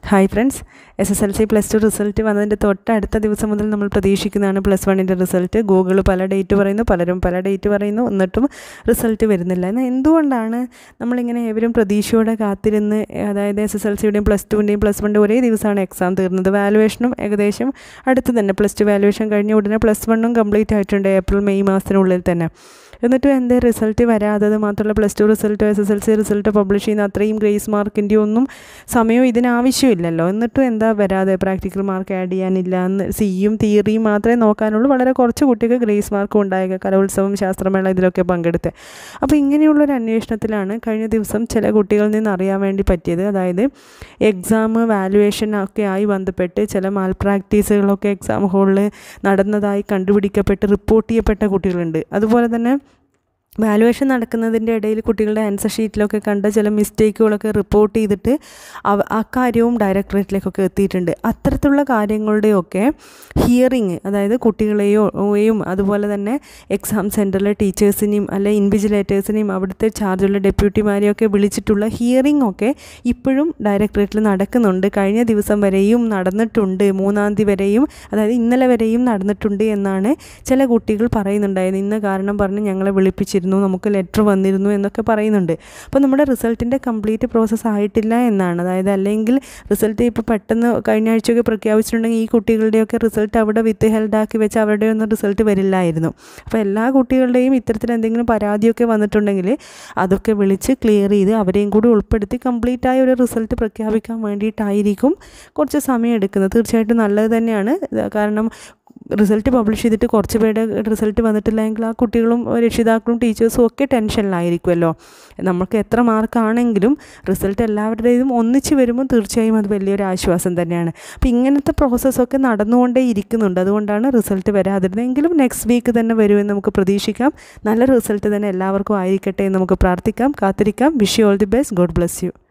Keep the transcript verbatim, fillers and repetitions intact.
Hi friends, S S L C plus two result വന്നതിൻ്റെ തൊട്ടടുത്ത ദിവസം മുതൽ നമ്മൾ പ്രതീക്ഷിക്കുന്നതാണ് പ്ലസ് വണ്ണിൻ്റെ റിസൾട്ട്. ഗൂഗിൾ പല ഡേറ്റ് പറയുന്നു, പലരും പല ഡേറ്റ് പറയുന്നു, എന്നിട്ടും റിസൾട്ട് വരുന്നില്ല. എന്നാൽ എന്തുകൊണ്ടാണ് നമ്മളിങ്ങനെ ഏവരും പ്രതീക്ഷയോടെ കാത്തിരുന്ന്, അതായത് എസ് എസ് എൽ സിയുടെയും പ്ലസ് ടുവിൻ്റെയും പ്ലസ് വണ്ണിൻ്റെ ഒരേ ദിവസമാണ് എക്സാം തീർന്നത്. വാലുവേഷനും ഏകദേശം അടുത്ത് തന്നെ, പ്ലസ് ടു വാലുവേഷൻ കഴിഞ്ഞ ഉടനെ പ്ലസ് വണ്ണും കംപ്ലീറ്റ് ആയിട്ടുണ്ട് ഏപ്രിൽ മെയ് മാസത്തിനുള്ളിൽ തന്നെ. എന്നിട്ടും എന്തേ റിസൾട്ട് വരാത്തത്? മാത്രമല്ല പ്ലസ് ടു റിസൾട്ടോ S S L C result publish ചെയ്യുന്ന അത്രയും ഗ്രേസ് മാർക്കിൻ്റെ ഒന്നും സമയവും ഇതിനാവശ്യമില്ലല്ലോ. എന്നിട്ടും എന്താ വരാതെ? പ്രാക്ടിക്കൽ മാർക്ക് ആഡ് ചെയ്യാനില്ല, എന്ന് സിയും തിയറിയും മാത്രമേ നോക്കാനുള്ളൂ. വളരെ കുറച്ച് കുട്ടിക്ക് ഗ്രേസ് മാർക്കും ഉണ്ടായേക്കുക, കലോത്സവം, ശാസ്ത്രമേള ഇതിലൊക്കെ പങ്കെടുത്ത്. അപ്പോൾ ഇങ്ങനെയുള്ളൊരു അന്വേഷണത്തിലാണ് കഴിഞ്ഞ ദിവസം ചില കുട്ടികളിൽ നിന്ന് അറിയാൻ വേണ്ടി പറ്റിയത്. അതായത് എക്സാം വാലുവേഷൻ ഒക്കെ ആയി ബന്ധപ്പെട്ട് ചില മാൽ പ്രാക്ടീസുകളൊക്കെ എക്സാം ഹോളിൽ നടന്നതായി കണ്ടുപിടിക്കപ്പെട്ട് റിപ്പോർട്ട് ചെയ്യപ്പെട്ട കുട്ടികളുണ്ട്. അതുപോലെ തന്നെ വാലുവേഷൻ നടക്കുന്നതിൻ്റെ ഇടയിൽ കുട്ടികളുടെ ആൻസർ ഷീറ്റിലൊക്കെ കണ്ട ചില മിസ്റ്റേക്കുകളൊക്കെ റിപ്പോർട്ട് ചെയ്തിട്ട് അവ ആ കാര്യവും ഡയറക്ടറേറ്റിലേക്കൊക്കെ എത്തിയിട്ടുണ്ട്. അത്തരത്തിലുള്ള കാര്യങ്ങളുടെയൊക്കെ ഹിയറിങ്, അതായത് കുട്ടികളെയും അതുപോലെ തന്നെ എക്സാം സെൻറ്ററിലെ ടീച്ചേഴ്സിനെയും അല്ലെ ഇൻവിജിലേറ്റേഴ്സിനെയും അവിടുത്തെ ചാർജുള്ള ഡെപ്യൂട്ടിമാരെയൊക്കെ വിളിച്ചിട്ടുള്ള ഹിയറിംഗ് ഒക്കെ ഇപ്പോഴും ഡയറക്ടറേറ്റിൽ നടക്കുന്നുണ്ട്. കഴിഞ്ഞ ദിവസം വരെയും നടന്നിട്ടുണ്ട്, മൂന്നാം തീയതി വരെയും, അതായത് ഇന്നലെ വരെയും നടന്നിട്ടുണ്ട് എന്നാണ് ചില കുട്ടികൾ പറയുന്നുണ്ടായിരുന്നു. ഇന്ന കാരണം പറഞ്ഞ് ഞങ്ങളെ വിളിപ്പിച്ചിരുന്നു, നമുക്ക് ലെറ്റർ വന്നിരുന്നു എന്നൊക്കെ പറയുന്നുണ്ട്. അപ്പോൾ നമ്മുടെ റിസൾട്ടിൻ്റെ കംപ്ലീറ്റ് പ്രോസസ്സ് ആയിട്ടില്ല എന്നാണ്. അതായത് അല്ലെങ്കിൽ റിസൾട്ട് ഇപ്പോൾ പെട്ടെന്ന് കഴിഞ്ഞ ആഴ്ചയൊക്കെ പ്രഖ്യാപിച്ചിട്ടുണ്ടെങ്കിൽ ഈ കുട്ടികളുടെയൊക്കെ റിസൾട്ട് അവിടെ വിത്ത് ഹെൽഡാക്കി വെച്ച് അവരുടെ ഒന്നും റിസൾട്ട് വരില്ലായിരുന്നു. അപ്പോൾ എല്ലാ കുട്ടികളുടെയും ഇത്തരത്തിൽ എന്തെങ്കിലും പരാതിയൊക്കെ വന്നിട്ടുണ്ടെങ്കിൽ അതൊക്കെ വിളിച്ച് ക്ലിയർ ചെയ്ത് അവരെയും കൂടി ഉൾപ്പെടുത്തി കംപ്ലീറ്റ് ആയ ഒരു റിസൾട്ട് പ്രഖ്യാപിക്കാൻ വേണ്ടിയിട്ടായിരിക്കും കുറച്ച് സമയം എടുക്കുന്നത്. തീർച്ചയായിട്ടും നല്ലത് തന്നെയാണ്. കാരണം റിസൾട്ട് പബ്ലിഷ് ചെയ്തിട്ട് കുറച്ച് പേരുടെ റിസൾട്ട് വന്നിട്ടില്ലെങ്കിൽ ആ കുട്ടികളും രക്ഷിതാക്കളും ടീച്ചേഴ്സും ഒക്കെ ടെൻഷനിലായിരിക്കുമല്ലോ. നമുക്ക് എത്ര മാർക്കാണെങ്കിലും റിസൾട്ട് എല്ലാവരുടേതും ഒന്നിച്ച് വരുമ്പോൾ തീർച്ചയായും അത് വലിയൊരു ആശ്വാസം തന്നെയാണ്. അപ്പോൾ ഇങ്ങനത്തെ പ്രോസസ്സൊക്കെ നടന്നുകൊണ്ടേ ഇരിക്കുന്നുണ്ട്. അതുകൊണ്ടാണ് റിസൾട്ട് വരാതിരുന്നെങ്കിലും നെക്സ്റ്റ് വീക്ക് തന്നെ വരുമെന്ന് നമുക്ക് പ്രതീക്ഷിക്കാം. നല്ല റിസൾട്ട് തന്നെ എല്ലാവർക്കും ആയിരിക്കട്ടെ എന്ന് നമുക്ക് പ്രാർത്ഥിക്കാം, കാത്തിരിക്കാം. Wish you all the best. God bless U.